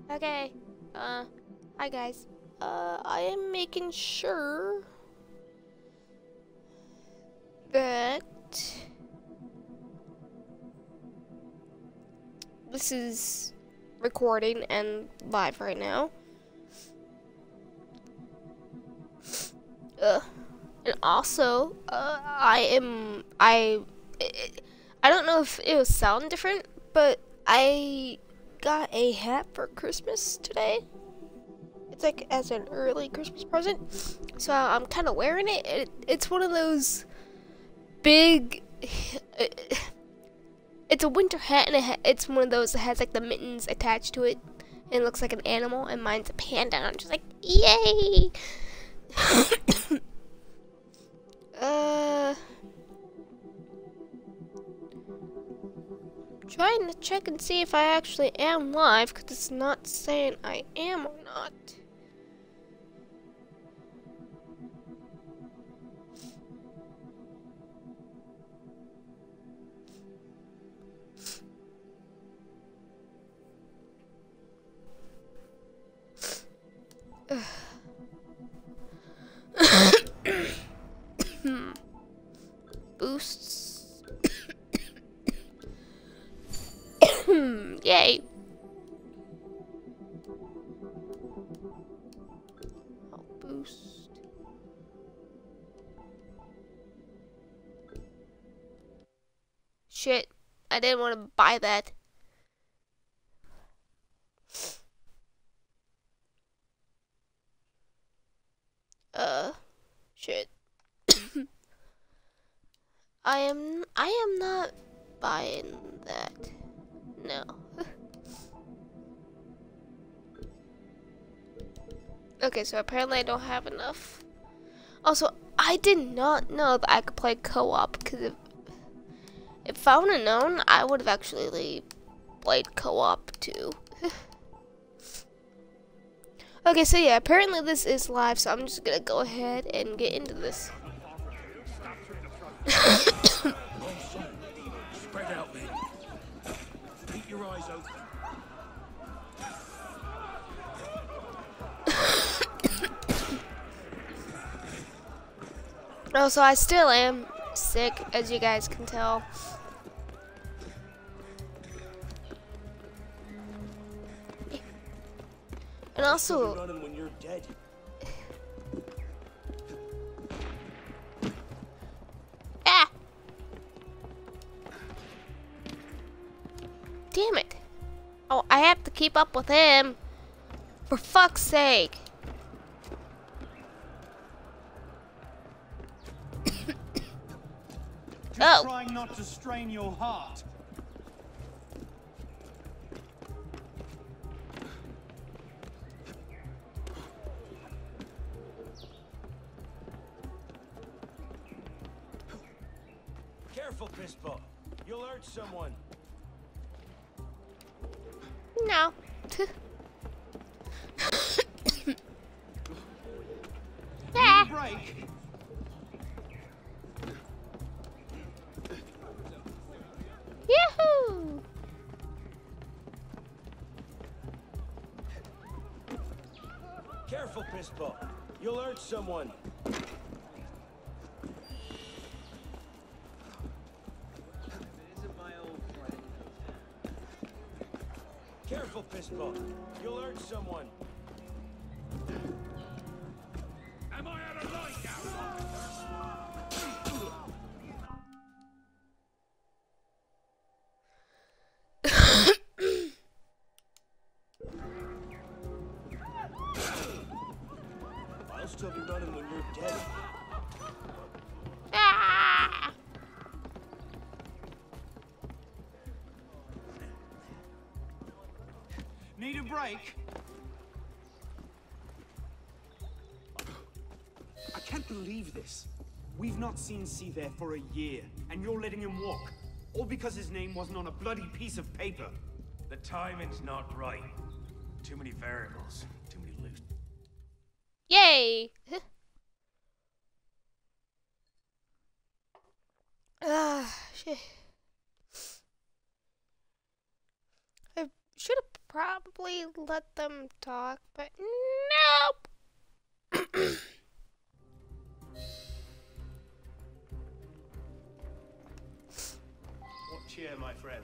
Okay. Hi guys. I am making sure that this is recording and live right now. And also, I don't know if it will sound different, but I got a hat for Christmas today. It's like as an early Christmas present, so I'm kind of wearing it. It's one of those big. It's a winter hat, and it's one of those that has like the mittens attached to it, and it looks like an animal. And mine's a panda. And I'm just like, yay! Trying to check and see if I actually am live, because it's not saying I am or not. Boosts. Yay. I'll boost. Shit. I didn't want to buy that. Shit. I am not buying that. No. Okay, so apparently I don't have enough. Also, I did not know that I could play co-op, because if I would have known, I would have actually played co-op too. Okay, so yeah, apparently this is live, so I'm just gonna go ahead and get into this. Spread out, man. Keep your eyes open. Also, I still am sick, as you guys can tell. And also, Running when you're dead. ah! Damn it. Oh, I have to keep up with him. For fuck's sake. Just trying not to strain your heart. Careful, Fistball. You'll hurt someone. No. Ah. Break. Yahoo! Careful, Fistball. You'll hurt someone. Careful, Fistball. You'll hurt someone. Am I out of light now? I'll still be running when you're dead. Ah. Need a break? I can't believe this. We've not seen C there for a year, and you're letting him walk. All because his name wasn't on a bloody piece of paper. The timing's not right. Too many variables. Too many loose. Yay! Ah, shit. I should have probably let them talk, but nope. What cheer, my friend?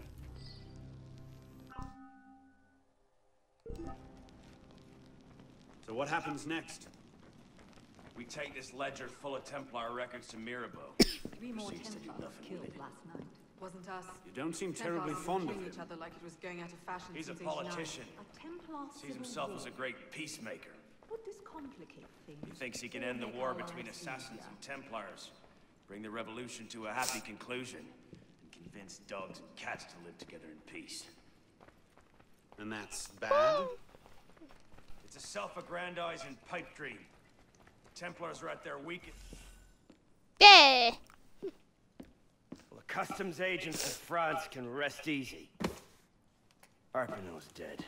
So what happens next? We take this ledger full of Templar records to Mirabeau. 3 more Proceeds to do Templars nothing killed with it. last night. Wasn't us. You don't seem Templars terribly have been fond of killing him. each other like it was going out of fashion He's a since 89. politician. A Templar Sees civil himself war. as a great peacemaker. Would this complicate things? He thinks he can or end the make war our between lives assassins easier? and Templars, bring the revolution to a happy conclusion, and convince dogs and cats to live together in peace. And that's bad? It's a self-aggrandizing pipe dream. The Templars are at their weakest. Yeah. Well, the customs agents of France can rest easy. Arpinon's dead.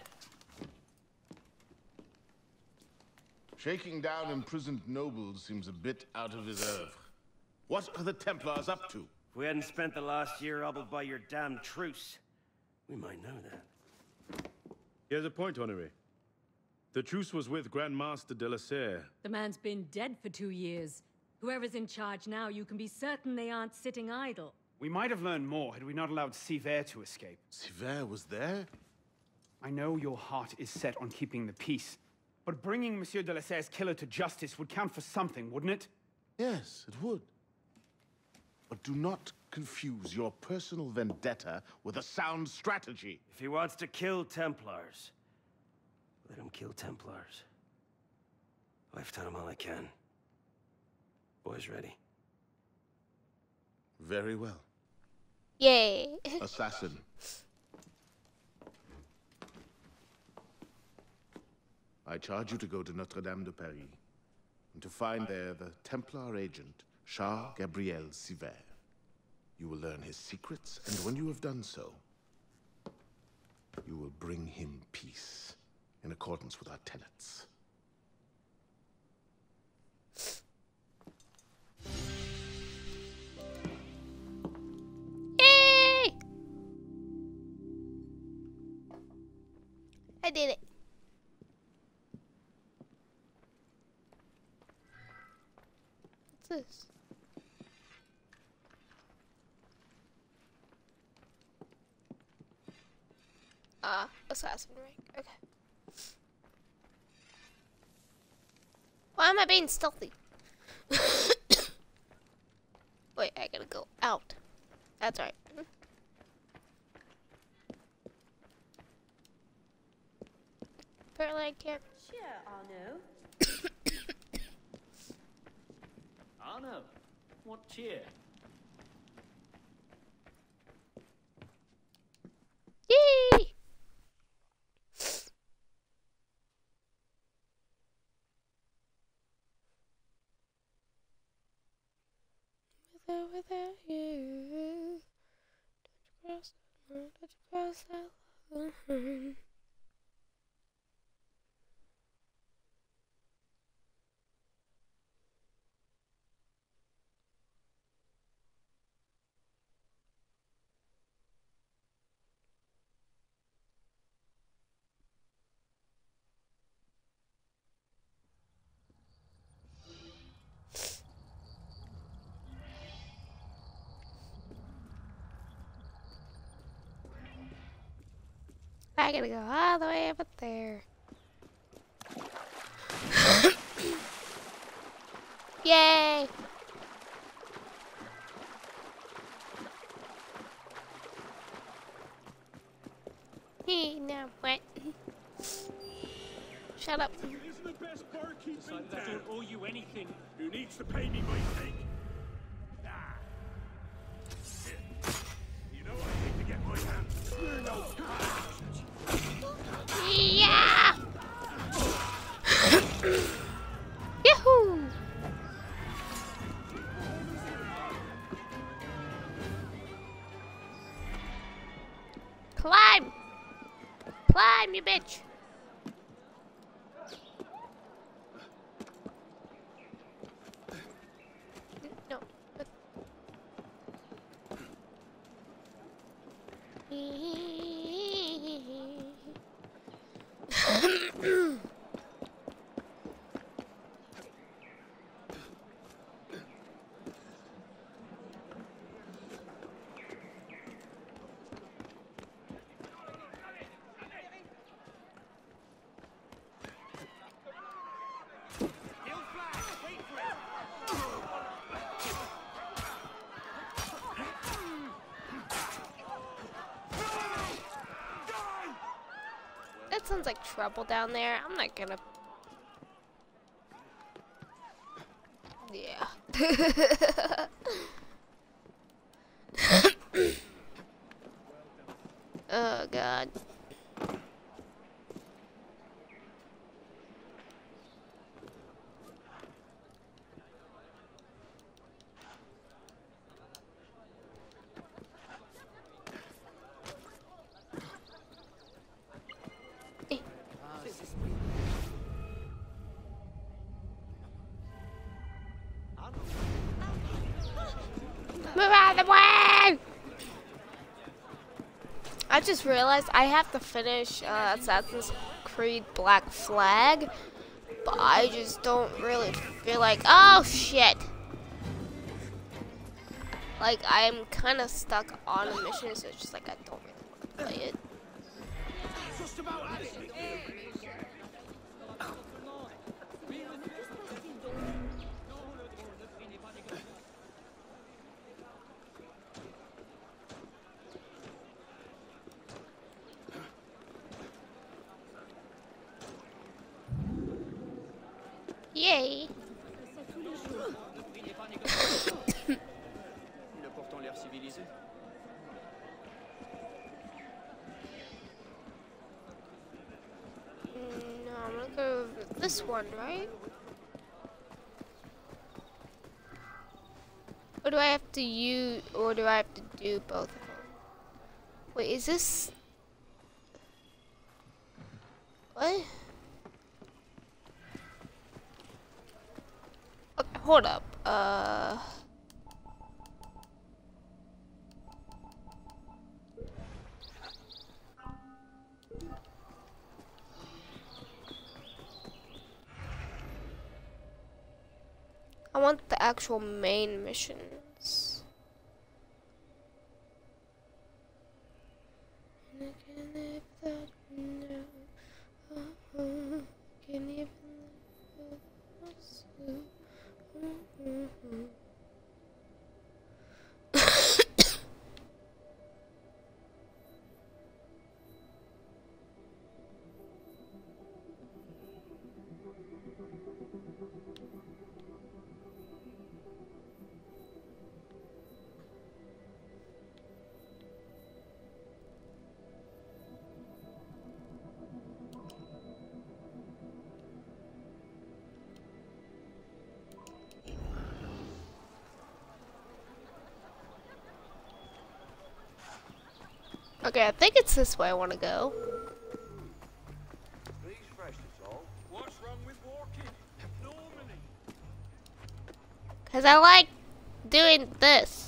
Shaking down imprisoned nobles seems a bit out of his oeuvre. What are the Templars up to? If we hadn't spent the last year hobbled by your damn truce, we might know that. He has a point, Honoré. The truce was with Grand Master de la Serre. The man's been dead for 2 years. Whoever's in charge now, you can be certain they aren't sitting idle. We might have learned more had we not allowed Sivert to escape. Sivert was there? I know your heart is set on keeping the peace, but bringing Monsieur de la Serre's killer to justice would count for something, wouldn't it? Yes, it would. But do not confuse your personal vendetta with a sound strategy. If he wants to kill Templars, let him kill Templars. I've done him all I can. Boys ready? Very well. Yay. Assassin. I charge you to go to Notre-Dame de Paris, and to find there the Templar agent, Charles Gabriel Sivert. You will learn his secrets, and when you have done so, you will bring him peace, in accordance with our tenets. Yay! I did it. What's this? Assassin rank. Okay. Why am I being stealthy? Wait, I gotta go out. That's right. Apparently I can't. Sure, Arno. Arno, what cheer? Yay! Without you, don't you cross that line? I gotta go all the way up there. Yay! He now what? Shut up. Isn't the best barkeep Decided I don't owe you anything. Who needs to pay me my take? You know I need to get my hands. Yeah! Yahoo! Climb! Climb, you bitch! No. That sounds like trouble down there. I'm not gonna. Yeah. Oh God. Move out of the way! I just realized I have to finish Assassin's Creed Black Flag, but I just don't really feel like. Oh shit! Like I'm kind of stuck on a mission, so it's just like I don't really want to play it. Just about at it. Yay! Il a pourtant l'air civilisé. No, I'm gonna go with this one, right? Or do I have to use, or do I have to do both of them? Wait, is this? What? Okay, hold up. I want the actual main missions. And I can live that window. Can even live Okay, I think it's this way I want to go. What's wrong with walking? Normally. Because I like doing this.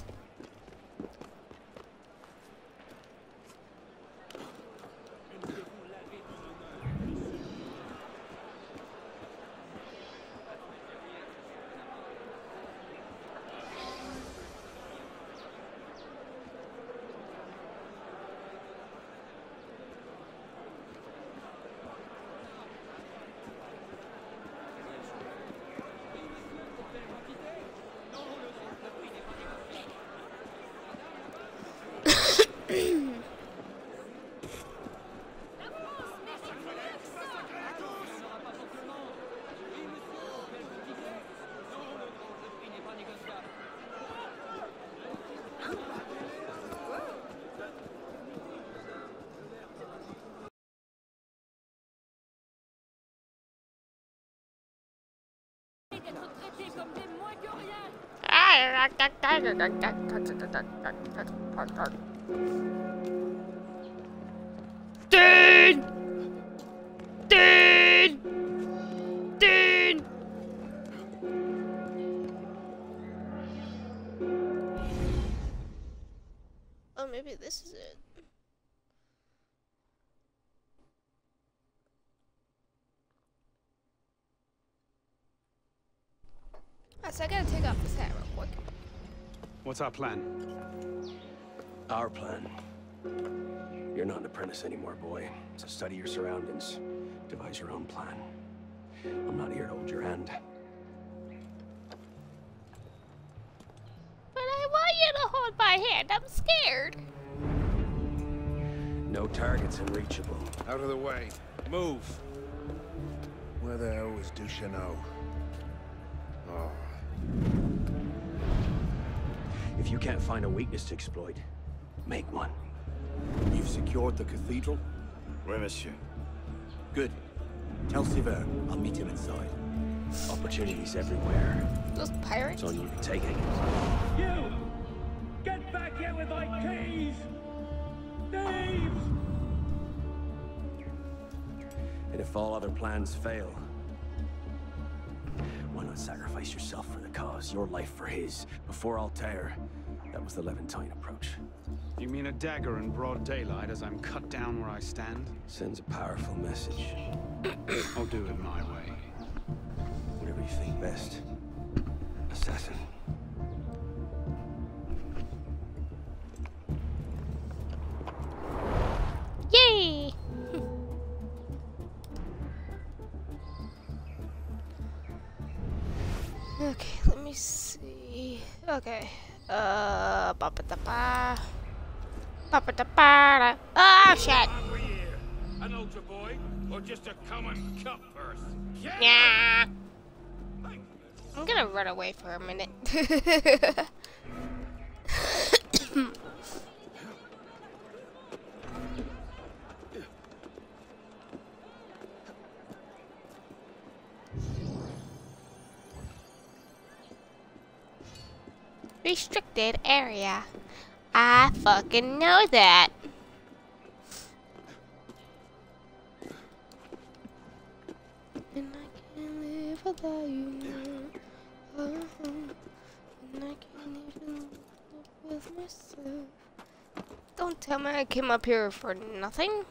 Dean! Dean! Dean! Oh, maybe this is it. so I gotta take off this hat real quick. What's our plan? Our plan. You're not an apprentice anymore, boy. So study your surroundings. Devise your own plan. I'm not here to hold your hand. But I want you to hold my hand. I'm scared. No targets unreachable. Out of the way. Move. Where the hell is Duchesneau? Oh. If you can't find a weakness to exploit, make one. You've secured the cathedral? Oui, monsieur. Good. Tell Siver I'll meet him inside. Opportunities everywhere. Those pirates? It's on you to take it. You! Get back here with my keys! Thieves! And if all other plans fail, why not sacrifice yourself for the cause, your life for his? Before Altair, that was the Levantine approach. You mean a dagger in broad daylight as I'm cut down where I stand? Sends a powerful message. I'll do it my way. Whatever you think best. Assassin. Yay! Okay, let me see. Okay. Ba-ba-da-ba. Ba-ba-da-ba-da. Ah, shit! An ultra boy, or just a common cup purse? Yeah. I'm gonna run away for a minute. Restricted area. I fucking know that. And I can't live without you now. And I can't even live with myself. Don't tell me I came up here for nothing.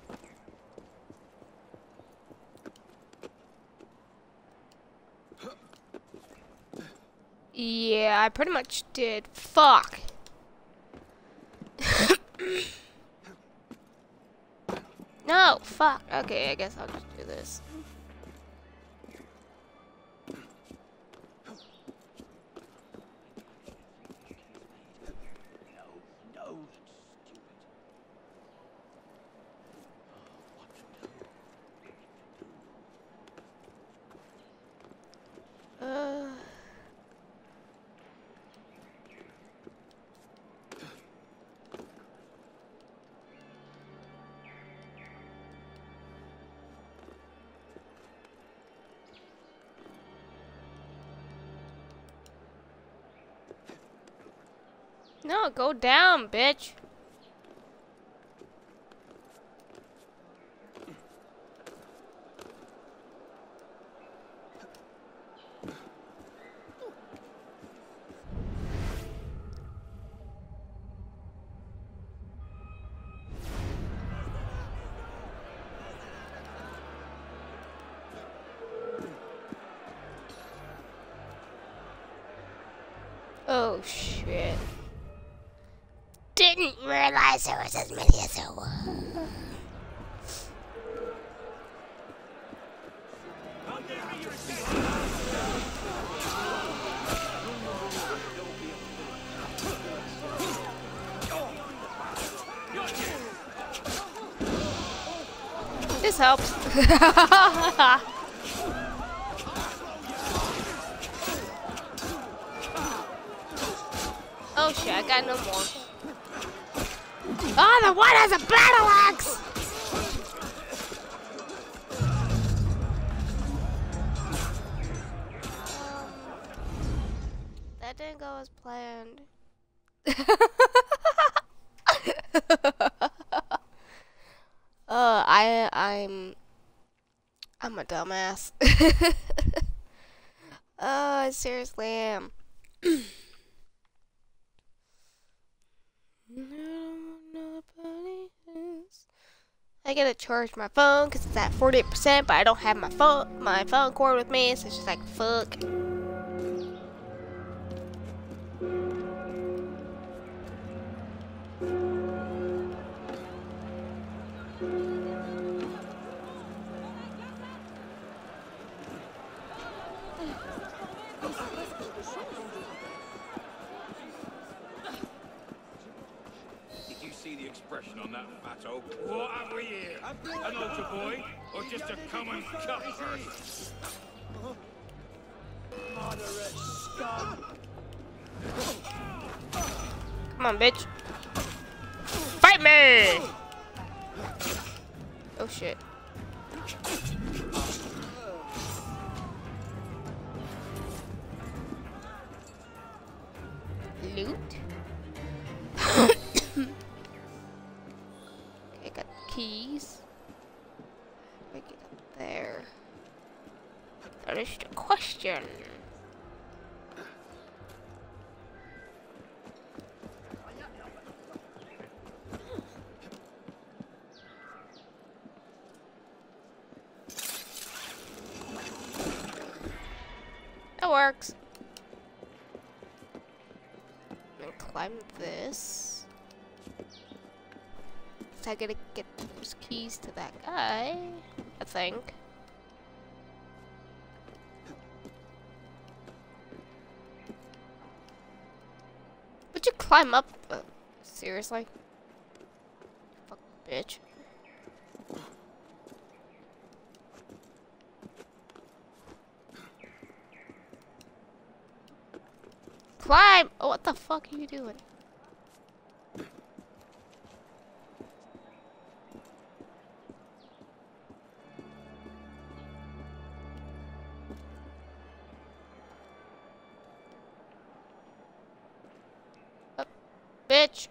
Yeah, I pretty much did. Fuck. No, fuck. Okay, I guess I'll just do this. No, go down, bitch. Oh, shit. Didn't realize there was as many as there were. This helps. Oh shit, I got no more. Oh, the one has a battle axe! That didn't go as planned. I'm a dumbass. I seriously am. I gotta charge my phone because it's at 48%, but I don't have my phone cord with me, so it's just like fuck. So, what have we here? An altar boy, or just a common cutthroat? Come on, bitch. Fight me! Oh shit. Loot? Okay, got the keys. How do I get up there? That is the question. That works. I'm gonna climb this. So I gotta get those keys to that guy, I think. Would you climb up? Seriously? Fuck, bitch. Climb! Oh, what the fuck are you doing? Up, bitch!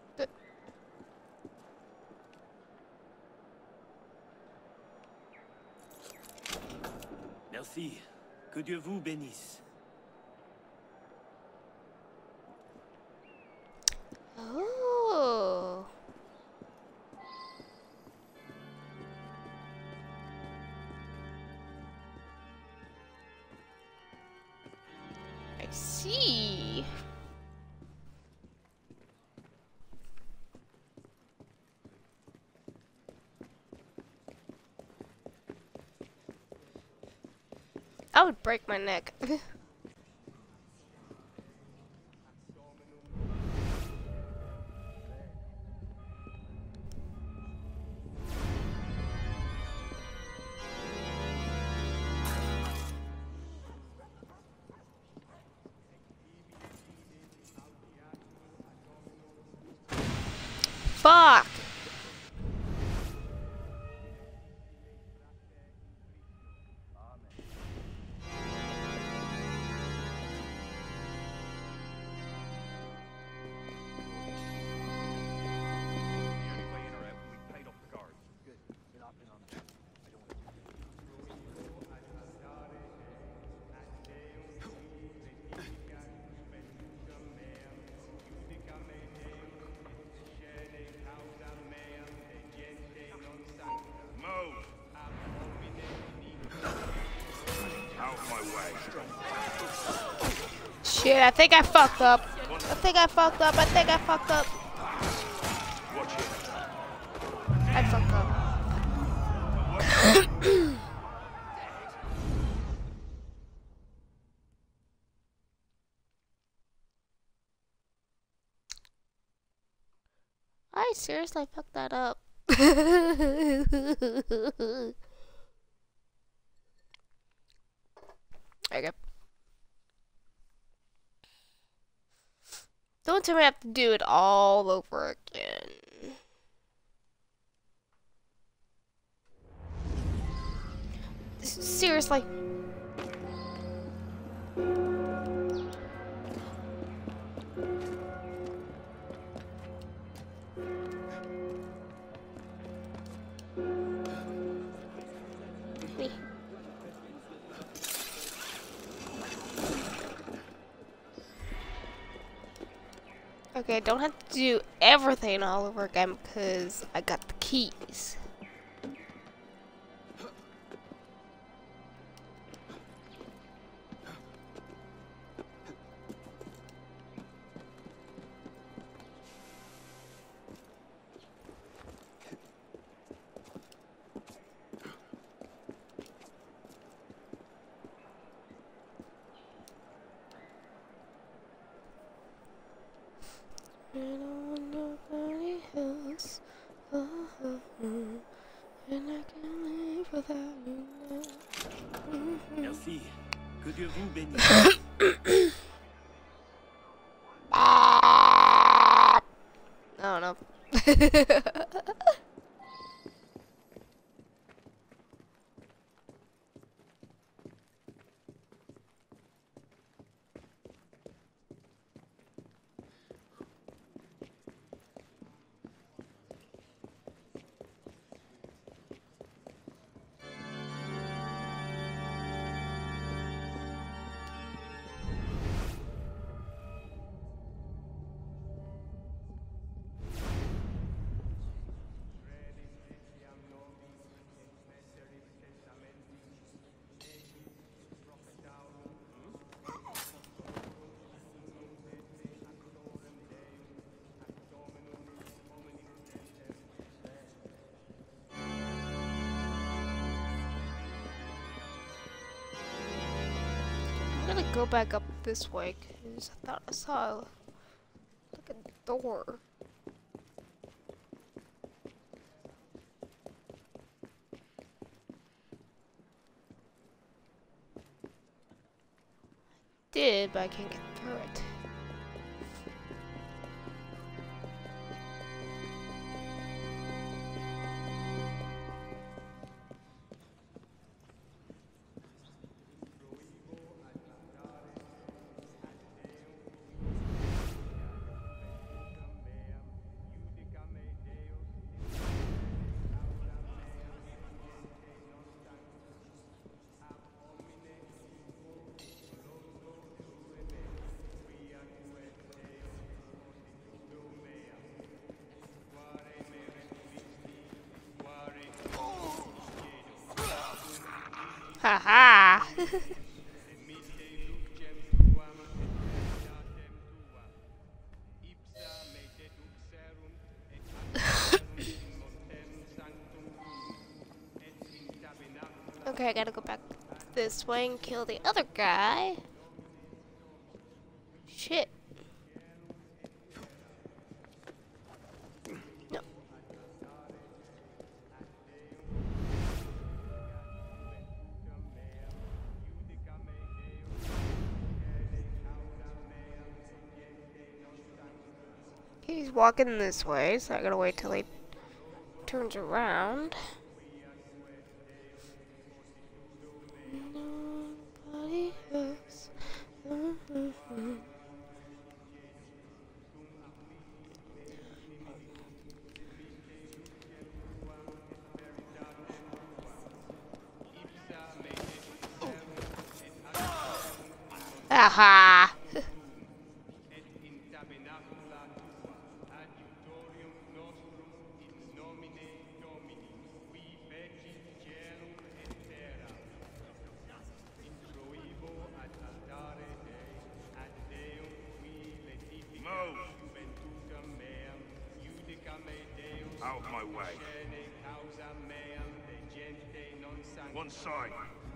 Merci. Que Dieu vous bénisse. Oh. I see. I would break my neck. Fuck! Shit, I think I fucked up. I think I fucked up. I think I fucked up. I fucked up. I seriously fucked that up. Okay. Don't tell me I have to do it all over again. Seriously. Me. Okay, I don't have to do everything all over again because I got the keys. I don't want nobody else. Oh. Merci. Que Dieu vous bénisse. I don't know. I'm gonna go back up this way because I thought I saw like a door. Did, but I can't get through it. Haha. Okay, I gotta go back this way and kill the other guy. Shit. No. He's walking this way, so I gotta wait till he turns around. Nobody else. Aha! Out of my way. One side.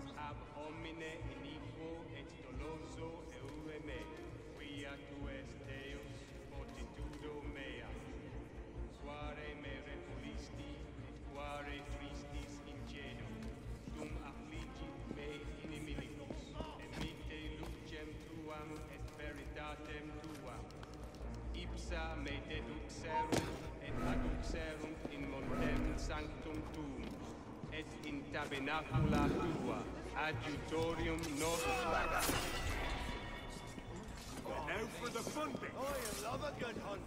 Ipsa me deduxerum et adduxerum in montem sanctum tuum, et in tabernacula tua, adjutorium nostrum. Now for the fun bit. I love a good hunt.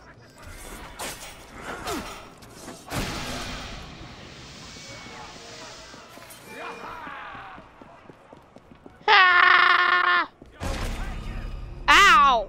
Ah! Ow!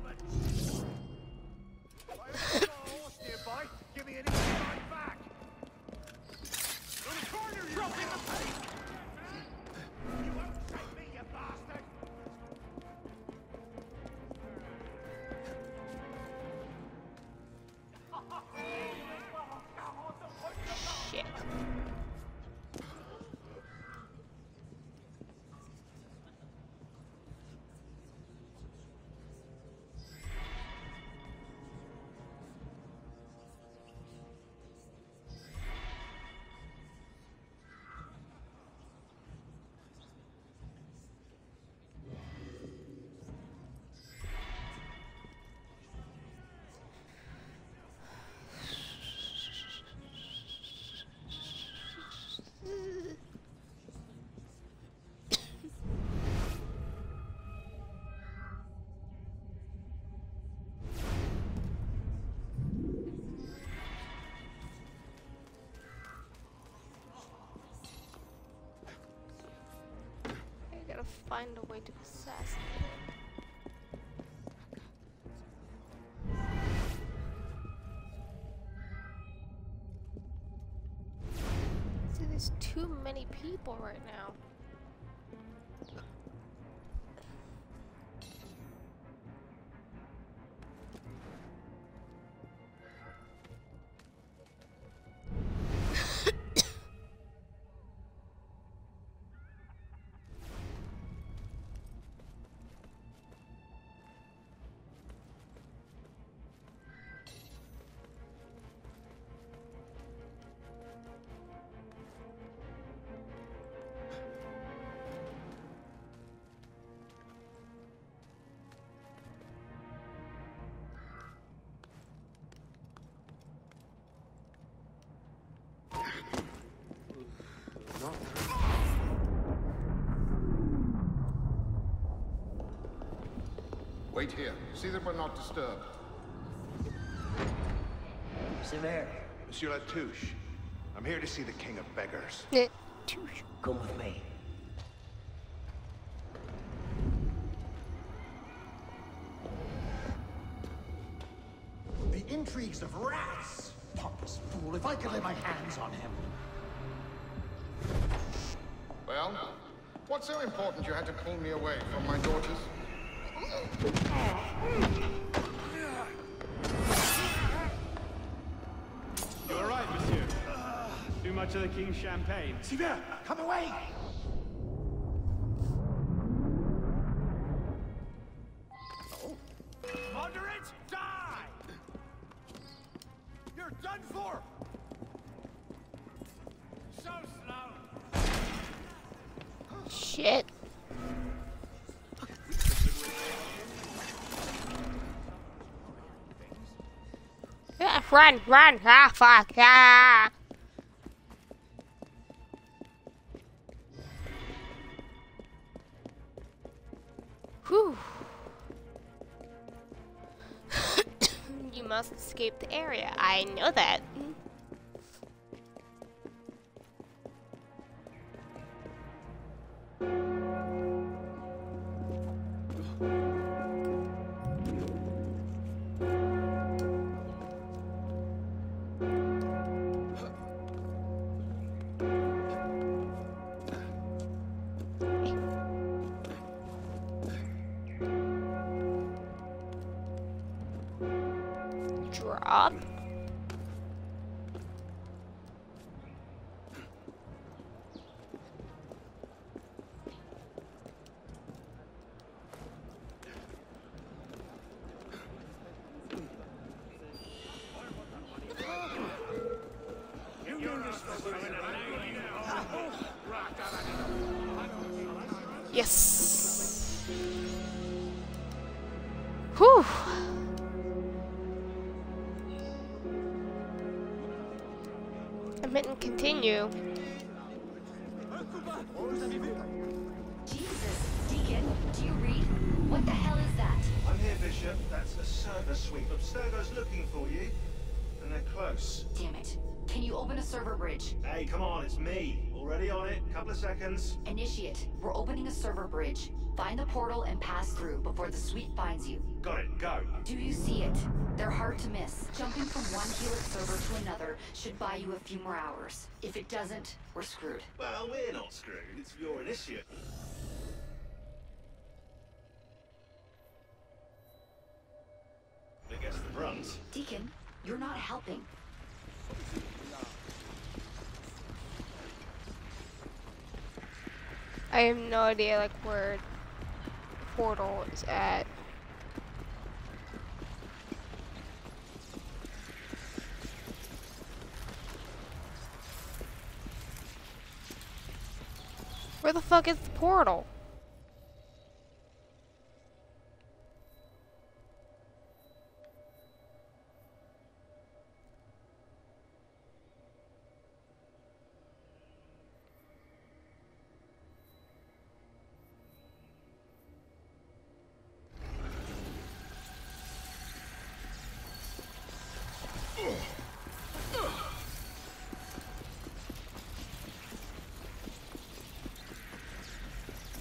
gotta find a way to assassinate him. See, there's too many people right now. Wait here. See that we're not disturbed. Sivert. Monsieur Latouche, I'm here to see the King of Beggars. Latouche. Come with me. The intrigues of rats! Pompous fool, if I could lay my hands on him. Well, what's so important you had to pull me away from my daughters? You all right, monsieur? Too much of the king's champagne? Sivert, come away! Under it, die! You're done for! So slow! Shit. Yeah, run, run, ah, fuck, ah! Whew. You must escape the area. I know that. Drop. Yes. Whew. I meant continue. Jesus, Deacon, do you read? What the hell is that? I'm here, Bishop. That's a server sweep. Abstergo's looking for you. And they're close. Damn it. Can you open a server bridge? Hey, come on, it's me. Already on it. Couple of seconds. Initiate. We're opening a server bridge. Find the portal and pass through before the sweep finds you. Got it. Go. Do you see it? They're hard to miss. Jumping from one Helix server to another should buy you a few more hours. If it doesn't, we're screwed. Well, we're not screwed. It's your initiate. I guess the brunt. Deacon, you're not helping. I have no idea like where the portal is at. Where the fuck is the portal?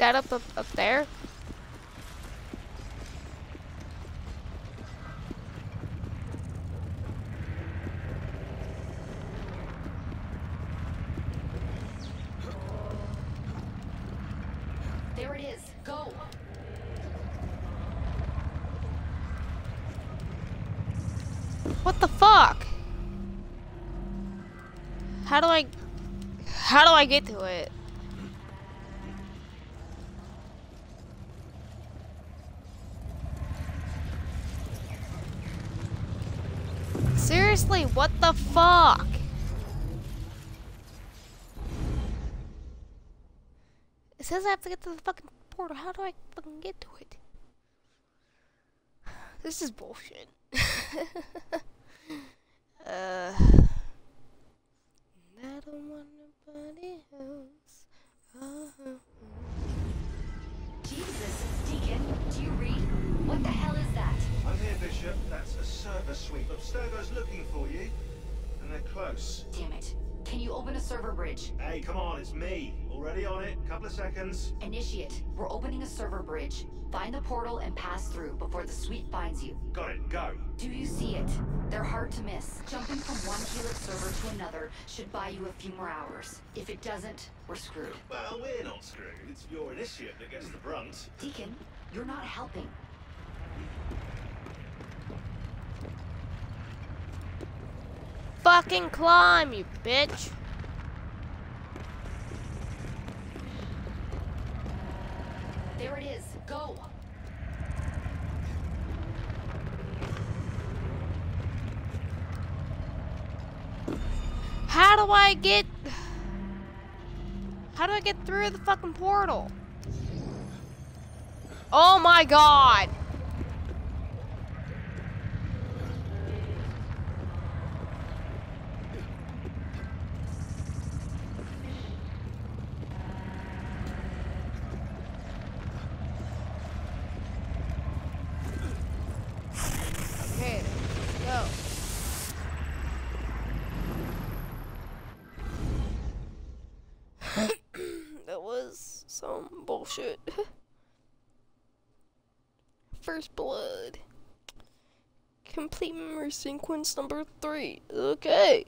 that up there? There it is. Go. What the fuck? How do I get to it? Seriously, what the fuck? It says I have to get to the fucking portal. How do I fucking get to it? This is bullshit. I don't want nobody else. Jesus, Deacon, do you read? What the hell is that? I'm here, Bishop. That's a server sweep. Abstergo's looking for you. And they're close. Damn it. Can you open a server bridge? Hey, come on, it's me. Already on it. Couple of seconds. Initiate. We're opening a server bridge. Find the portal and pass through before the sweep finds you. Got it. Go. Do you see it? They're hard to miss. Jumping from one Helix server to another should buy you a few more hours. If it doesn't, we're screwed. Well, we're not screwed. It's your initiate that gets the brunt. Deacon, you're not helping. Fucking climb, you bitch. There it is. Go. How do I get through the fucking portal? Oh my god. Okay, go. That was some bullshit. First blood. Complete memory sequence number 3. Okay.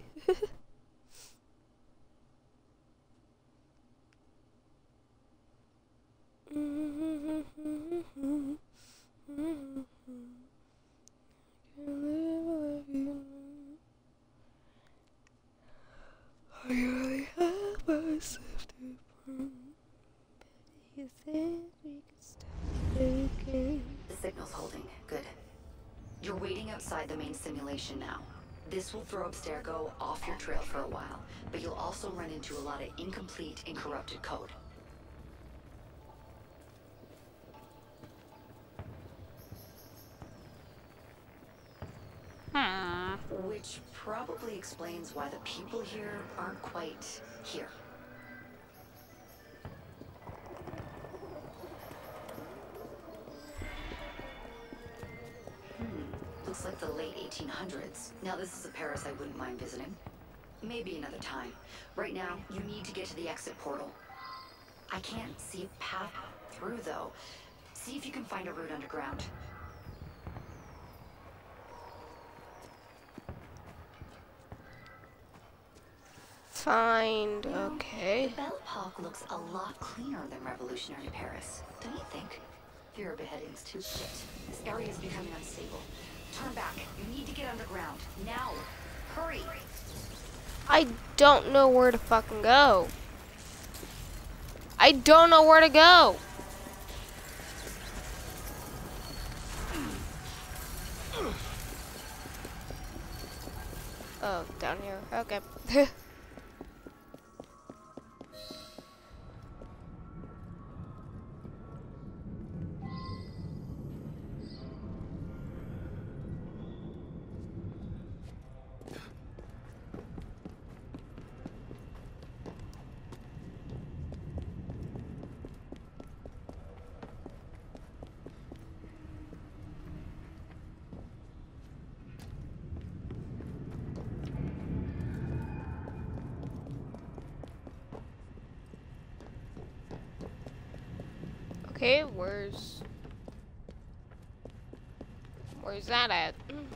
I really have myself to prove. But you think we could stop again? The signal's holding. Good. You're waiting outside the main simulation now. This will throw Abstergo off your trail for a while, but you'll also run into a lot of incomplete and corrupted code. Which probably explains why the people here aren't quite here. Looks like the late 1800s. Now this is a Paris I wouldn't mind visiting. Maybe another time. Right now, you need to get to the exit portal. I can't see a path through, though. See if you can find a route underground. Find, okay. The Belle Epoque looks a lot cleaner than revolutionary Paris, don't you think? Fear of beheadings too. Shit. This area is becoming unstable. Turn back. You need to get underground. Now. Hurry. I don't know where to fucking go. I don't know where to go. Oh, down here. Okay. Okay, where's that at?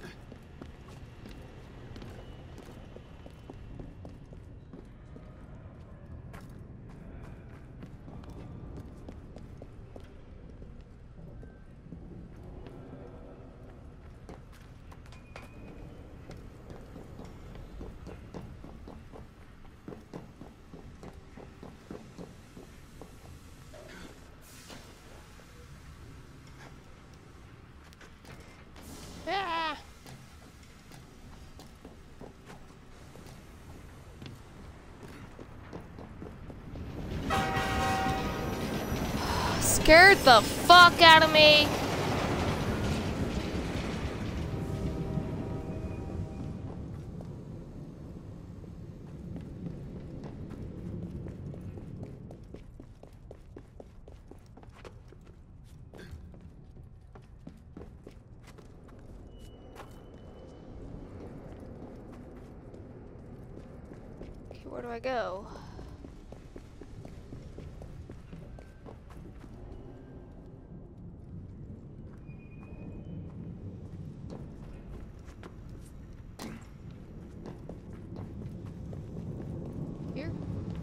Ah. Scared the fuck out of me. Okay, where do I go? Here?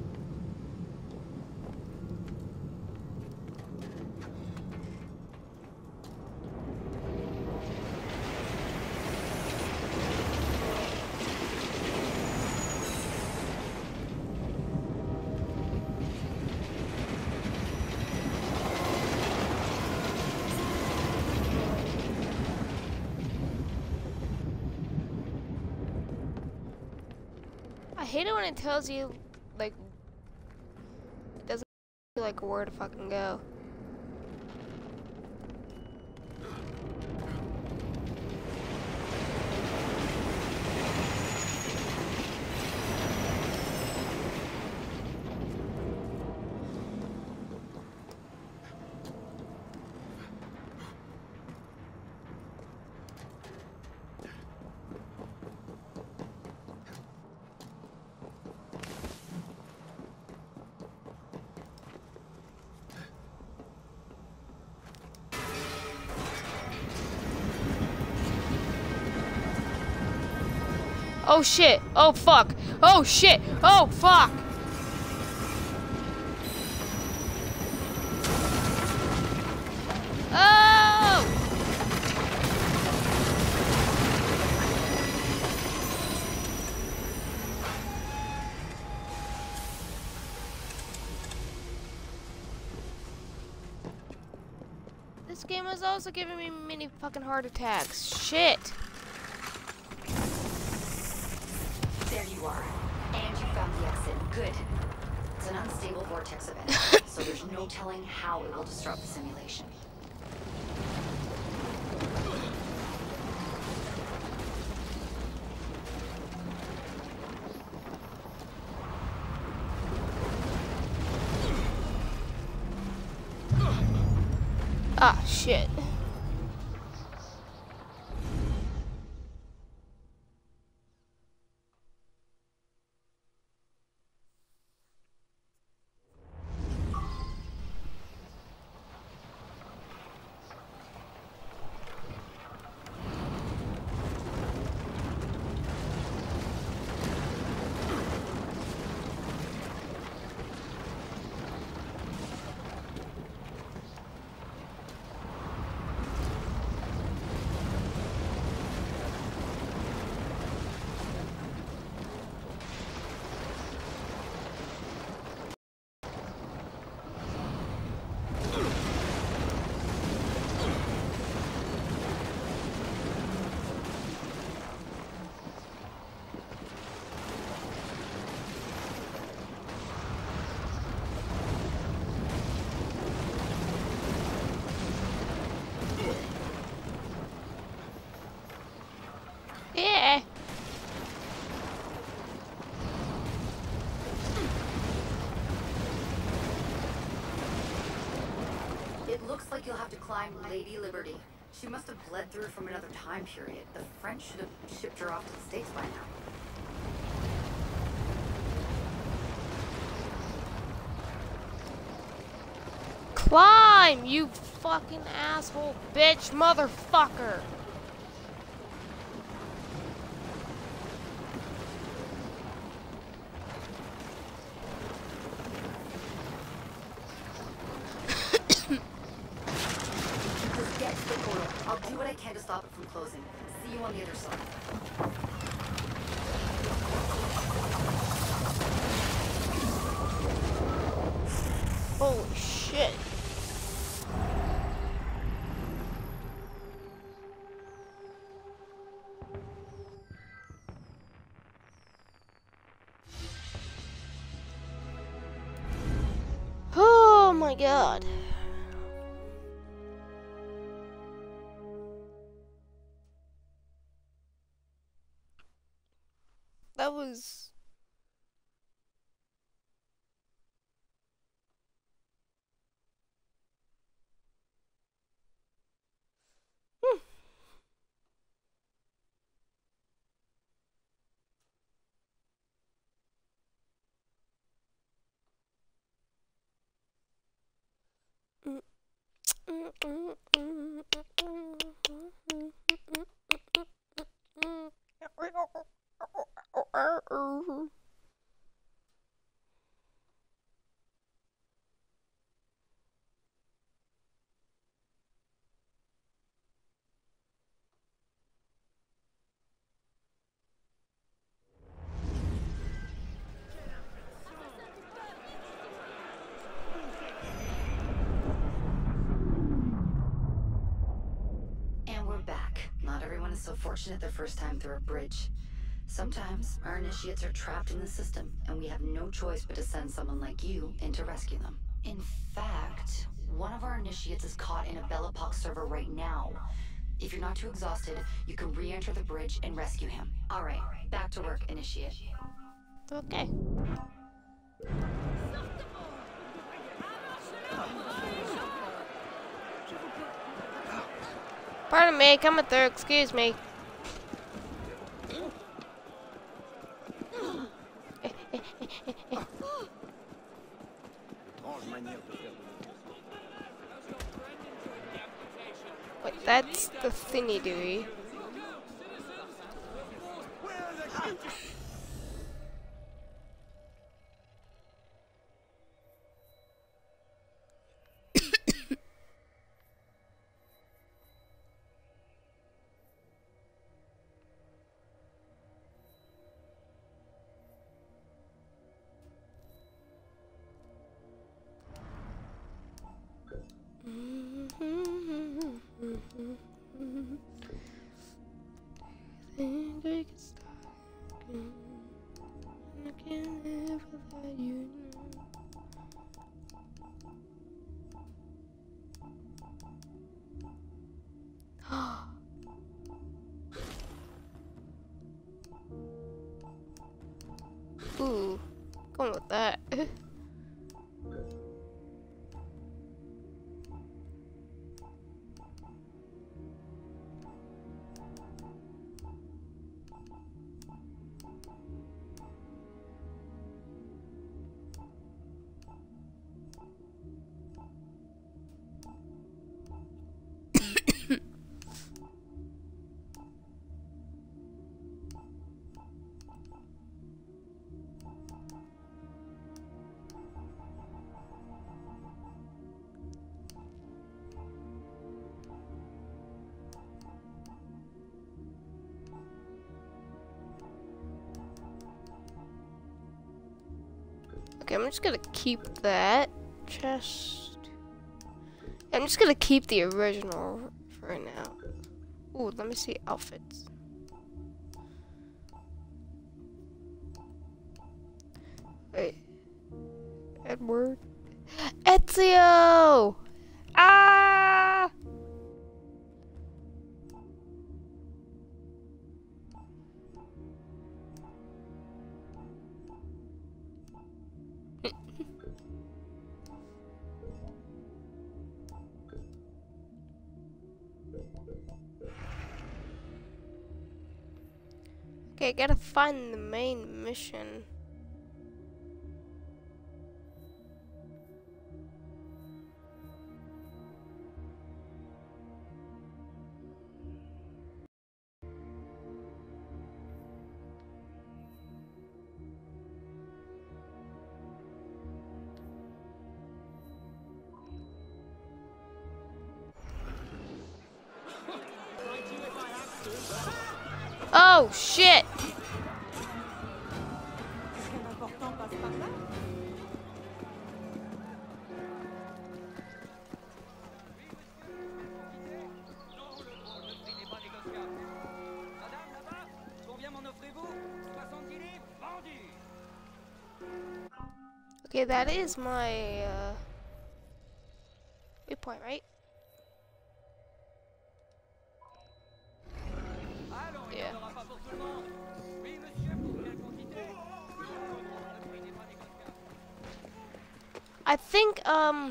I hate it when it tells you, like, it doesn't tell you, like, where to fucking go. Oh shit! Oh fuck! Oh shit! Oh fuck! Oh! This game is also giving me many fucking heart attacks. Shit! There you are. And you found the exit. Good. It's an unstable vortex event, so there's no telling how it will disrupt the simulation. Ah, shit. Yeah. It looks like you'll have to climb Lady Liberty. She must have bled through from another time period. The French should have shipped her off to the States by now. Climb! time, you fucking asshole, bitch, motherfucker. Just get to the portal. I'll do what I can to stop it from closing. See you on the other side. Holy shit. Oh my god. That was... And we're back. Not everyone is so fortunate their first time through a bridge. Sometimes our initiates are trapped in the system, and we have no choice but to send someone like you in to rescue them. In fact, one of our initiates is caught in a Bellapox server right now. If you're not too exhausted, you can re-enter the bridge and rescue him. Alright, back to work, initiate. Okay. Pardon me, come through, excuse me. Wait, that's the thingy doey. Think we can start again. I can't live without you. Ooh, going with that. Okay, I'm just gonna keep that chest. I'm just gonna keep the original for now. Ooh, let me see outfits. Wait. Edward. Ezio! Ah! Okay, I gotta find the main mission. Oh, shit! Okay, that is my, waypoint, right? Yeah. I think, you know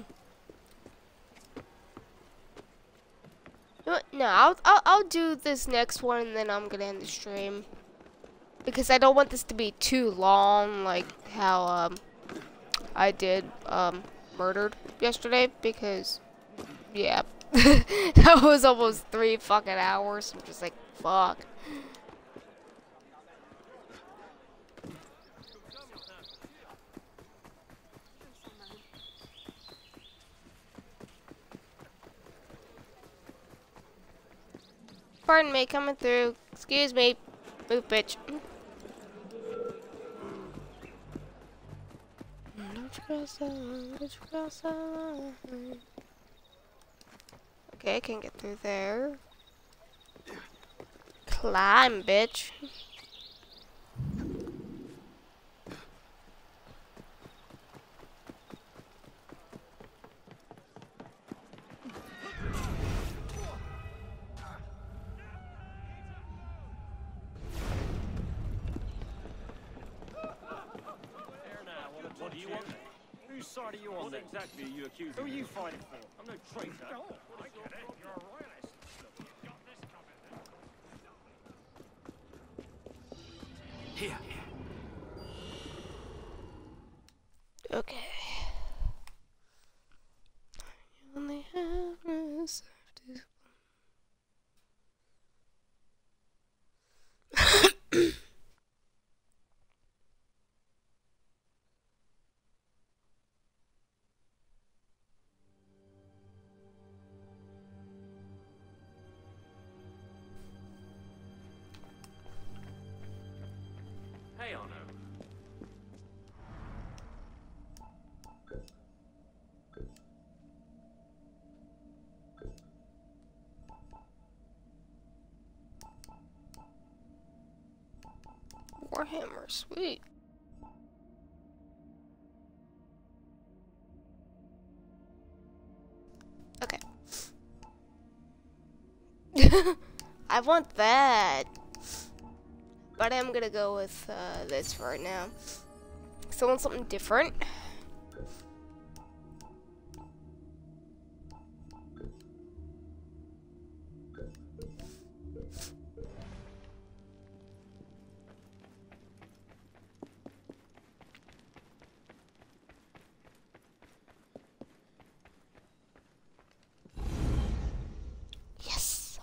what? No, I'll do this next one and then I'm gonna end the stream. Because I don't want this to be too long, like how, I did, Murdered yesterday, because, yeah. That was almost 3 fucking hours. I'm just like, fuck. Pardon me, coming through. Excuse me. Move, bitch. Okay, I can get through there. Climb, bitch. What do you want? Whose side are you on? What exactly are you accusing? Who are you fighting for? I'm no traitor. Oh, I get it. You're a royalist. Look, you've got this covered. Here. Okay. You only have reserved to... Hey, Arno. Warhammer, sweet. Okay. I want that. But I'm gonna go with this for right now. So I want something different. Yes.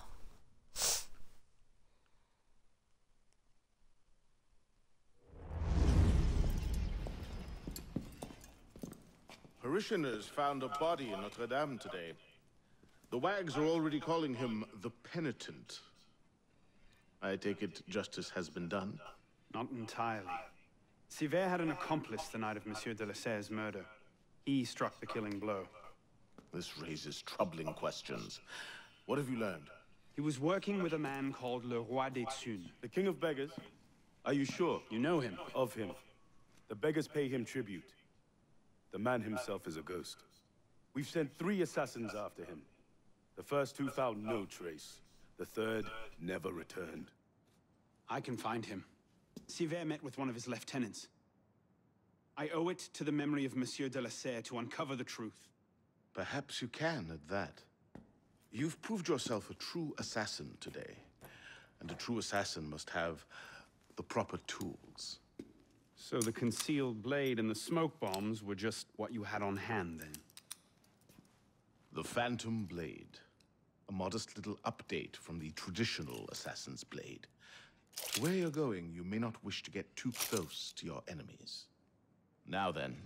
Parishioners found a body in Notre Dame today. The wags are already calling him the Penitent. I take it justice has been done? Not entirely. Sivert had an accomplice the night of Monsieur de la Serre's murder. He struck the killing blow. This raises troubling questions. What have you learned? He was working with a man called Le Roi des Thunes. The King of Beggars? Are you sure? You know him? Of him. The beggars pay him tribute. The man himself is a ghost. We've sent 3 assassins after him. The first 2 found no trace. The third never returned. I can find him. Sivert met with one of his lieutenants. I owe it to the memory of Monsieur de la Serre to uncover the truth. Perhaps you can at that. You've proved yourself a true assassin today. And a true assassin must have the proper tools. So the concealed blade and the smoke bombs were just what you had on hand, then? The Phantom Blade. A modest little update from the traditional assassin's blade. Where you're going, you may not wish to get too close to your enemies. Now then.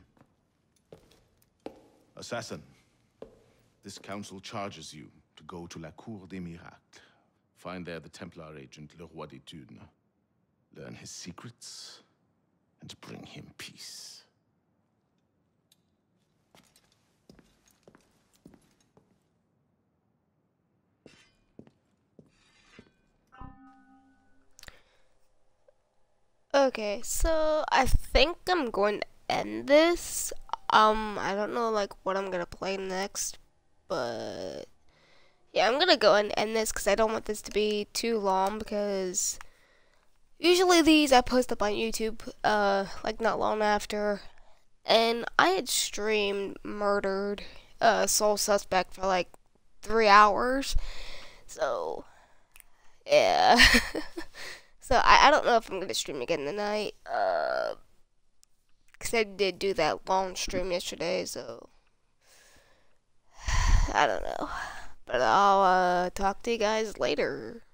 Assassin, this council charges you to go to La Cour des Miracles. Find there the Templar agent Le Roi des Thunes. Learn his secrets and bring him peace. Okay, so I think I'm going to end this. I don't know like what I'm gonna play next, but yeah, I'm gonna go and end this because I don't want this to be too long, because usually these I post up on YouTube like not long after, and I had streamed Murdered Sole Suspect for like 3 hours, so yeah. So I don't know if I'm gonna stream again tonight, because I did do that long stream yesterday, so I don't know. But I'll talk to you guys later.